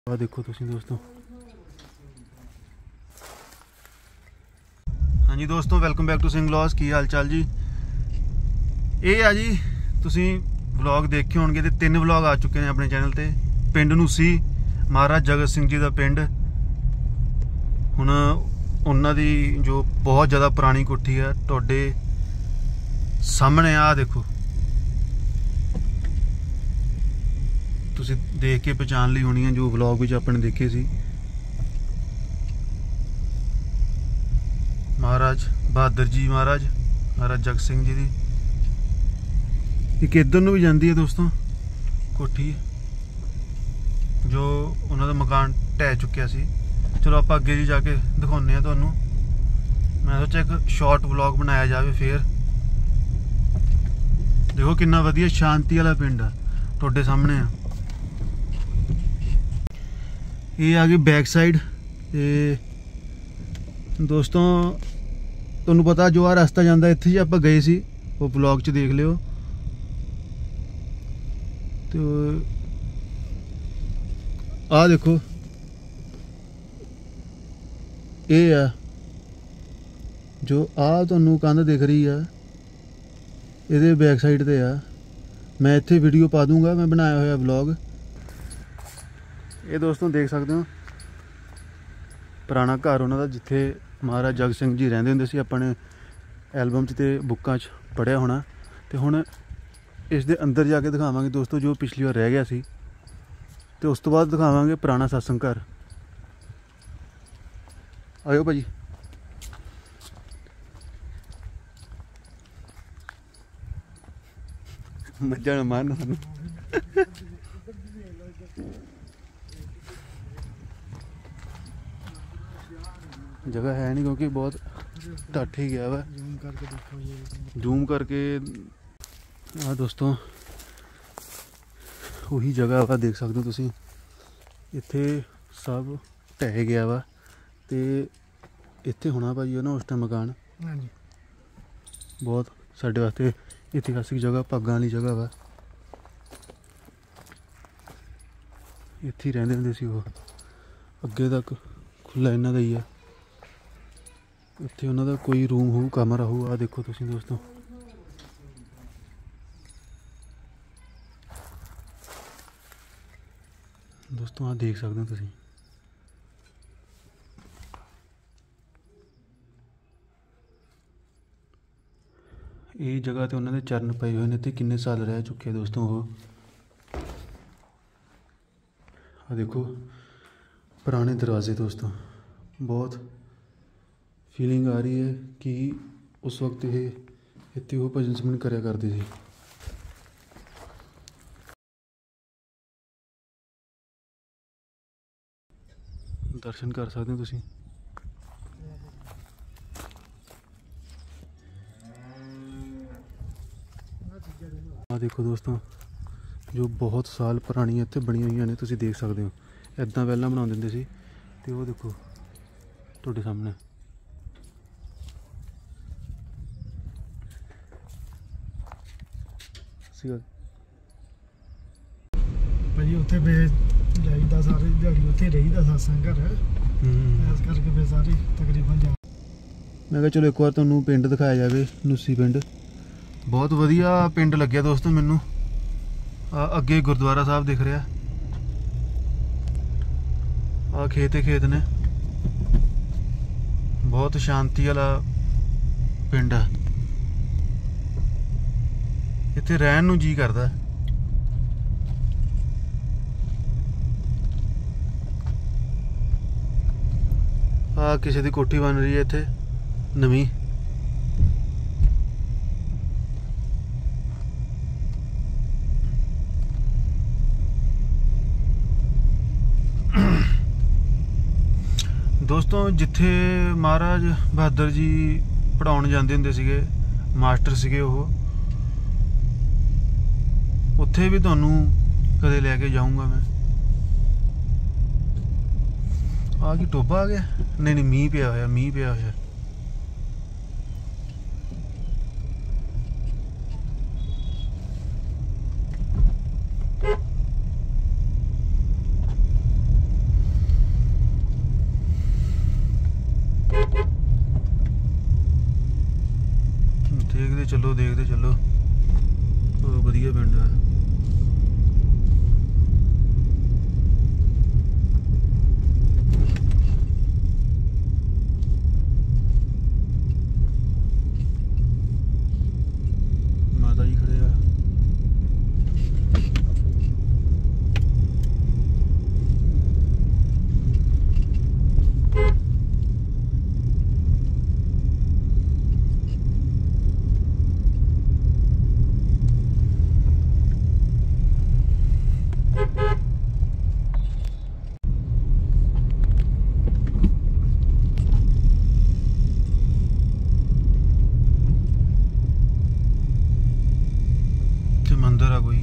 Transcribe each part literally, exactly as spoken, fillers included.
आ देखो तुसी दोस्तों। हाँ जी दोस्तों, welcome back to Singh vlogs. की हाल चाल जी। ये आ जी तुसी व्लॉग देखे होणगे, ते तीन व्लॉग आ चुके हैं अपने चैनल ते। पिंड नूसी महाराज जगत सिंह जी का पिंड। हुण उन्हां दी जो बहुत ज़्यादा पुरानी कोठी है तुहाडे सामने आ देखो, तुसी देख के पहचान ली होनी है जो व्लॉग विच अपने देखे सी। महाराज बहादुर जी महाराज महाराज जगत सिंह जी दी। एक इधर नूं भी जाती है दोस्तों कोठी, जो उन्होंने मकान ढह चुकिया सी। चलो आप अगे जी जाके दिखाने हैं तुहानूं। मैं सोचा एक शॉर्ट व्लॉग बनाया जाए। फिर देखो कितना वधिया शांति वाला पिंड है तुहाडे सामने है। ये आ गई बैक साइड। ते दोस्तों तुहानूं पता जो आ रास्ता जाता इत्थे जी आपां गए सी, वो ब्लॉग च देख लिओ। तो आ देखो ये है जो आ तुहानूं कंध दिख रही है, ये बैक साइड ते आ। मैं इत्थे वीडियो पा दूंगा, मैं बनाया हुआ ब्लॉग। ये दोस्तों देख सकते हो पुराना घर उन्हों का, जिथे महाराज जगत सिंह जी रहंदे हुंदे सी। अपने एल्बम च ते बुक्कां च पढ़िया होना। तो हुण इस दे अंदर जाके दिखावांगे दोस्तों जो पिछली बार रह गया सी, तो उस तो बाद दिखावांगे पुराना सत्संग घर। आयो भाजी। मजा ना मारना सानू। जगह है नहीं क्योंकि बहुत ढट ही गया वा। जूम करके आ दोस्तों वही जगह वा, देख सकते हो तुसी। इत्थे सब ढह गया वा, ते इत्थे होना भाई ना उस टाइम मकान। बहुत साडे वास्ते इतिहासिक जगह, भागां वाली जगह वा। इत्थे ही रहिंदे हुंदे सी वो। अगे तक खुला इन्हां दा ही है। इत्थे उन्हां दा कोई रूम हो, कमरा हो। आ देखो तुसी दोस्तों, दोस्तों आ देख सकते हो तुसी। ये जगह तो उन्होंने चरण पाए हुए हैं। तो किन्ने साल रह चुके हैं दोस्तों वो। आ देखो पुराने दरवाजे दोस्तों, बहुत फीलिंग आ रही है कि उस वक्त ये इतने वो भजन सिमरन करया करते थे। दर्शन कर सकते हो तुसी। आ देखो दोस्तों जो बहुत साल पुरानी इत्थे बनी हुई ने, तुसी देख सकते हो। इदां पहला बना देंगे सी। ते वो देखो तुहाडे सामने। भाजी उत्थे बे जाईदा सारे दिहाड़ी उत्थे रहीदा सत्संग घर, इस करके फिर सारे तकरीबन जा। मैं कहा चलो एक बार तुहानूं पिंड दिखाया जाए, नूसी पिंड। बहुत वधिया पिंड लग्या दोस्तों मैनू। अगे गुरुद्वारा साहब दिख रहा, आ खेत ही खेत ने। बहुत शांति वाला पिंड है, इत्थे रहन नूं जी करदा। आ किसी दी कोठी बन रही है इत्थे नवीं। दोस्तों जिथे महाराज बहादुर जी पढ़ाउण जांदे हुंदे सीगे, मास्टर सीगे वो, उत्थे भी तुहानूं कदे लैके जाऊँगा मैं। आ कि टोबा आ गया? नहीं नहीं, मींह पिया होया, मींह पिया होया। चलो देखते चलो, बहुत वधिया पिंड है। माता जी खड़े आ। मंदिर है कोई,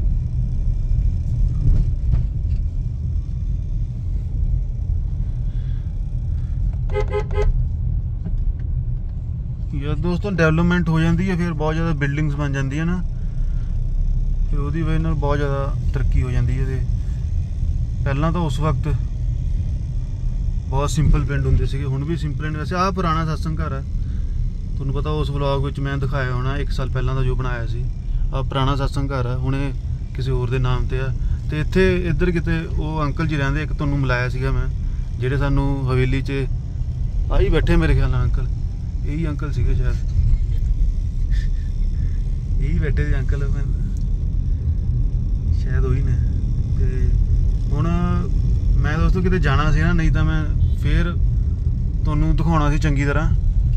यार दोस्तों डेवलपमेंट हो जाती है, फिर बहुत ज़्यादा बिल्डिंग्स बन जाती है ना, फिर उसकी वजह नाल बहुत ज़्यादा तरक्की हो जाती है। पहला तो उस वक्त बहुत सिंपल पिंड होंगे सी, हुण भी सिंपल हैं। वैसे आ पुराना सत्संग घर है, तुहानूं पता उस व्लॉग में मैं दिखाया होना एक साल पहला का जो बनाया सी। आ पुराना सत्संग घर है, हुणे किसी होर दे नाम ते आ। ते इत्थे इधर किते वो अंकल जी रहिंदे, एक तुहानूं मिलाया सीगा मैं, जिहड़े सानूं हवेली च आई बैठे मेरे ख्याल नाल अंकल, यही अंकल सीगे शायद, यही बैठे थे अंकल मैं शायद वही ने। ते हुण मैं दोस्तों किते जाना सी ना, नहीं तो मैं फिर तुहानूं दिखाउणा सी चंगी तरह।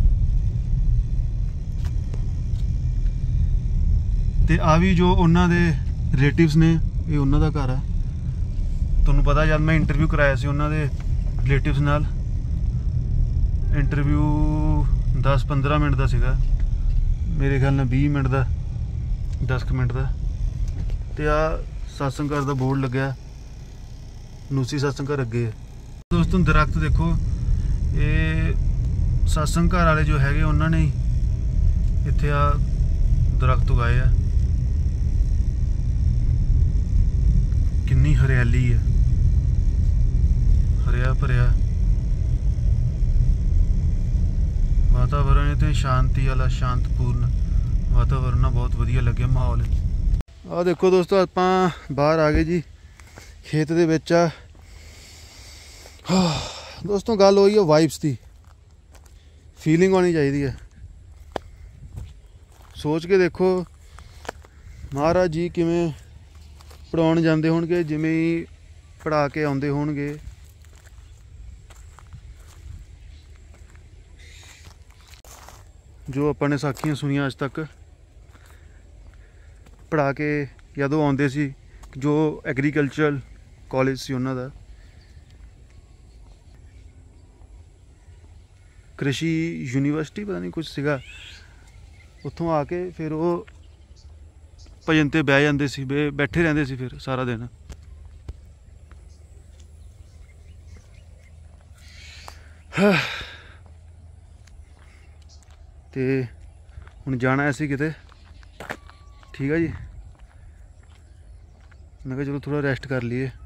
ते आ भी जो उन्हां दे रिलेटिव्स ने, ये उन्हां दा घर है। तुहानूं पता जब मैं इंटरव्यू कराया सी उन्हां दे रिलेटिव्स नाल, इंटरव्यू दस पंद्रह मिनट का सीगा मेरे ख्याल नाल, बीस मिनट का दस मिनट का। ते आ सत्संग घर का बोर्ड लग्या, नूसी सत्संग घर अगे। दोस्तों दरख्त देखो, ये सत्संग घर वाले जो है उन्होंने इत्थे आ दरख्त उगाए आ। कितनी हरियाली है, हरिया भरिया वातावरण है, तो शांति वाला शांतपूर्ण वातावरण, बहुत वधिया लगे माहौल। आ देखो दोस्तों आपां बाहर आ गए जी, खेत दे विच आ। दोस्तों गल होई है वाइब्स की, फीलिंग होनी चाहिए है। सोच के देखो महाराज जी किवें पढ़ाउण जांदे होणगे, जिवें ही पढ़ा के आउंदे होणगे। जो आपां ने साखियां सुनियां अज तक, पढ़ा के जदों आउंदे सी, जो एग्रीकल्चरल कॉलेज सी उन्हां दा, कृषि यूनीवर्सिटी पता नहीं कुछ सीगा, उत्थों आके फिर वो भजन ते बह जाते सी, बैठे रहंदे सी फिर सारा दिन। ते हुण जाना ऐसी किते, ठीक है जी। मैं कहा चलो थोड़ा रेस्ट कर लिए।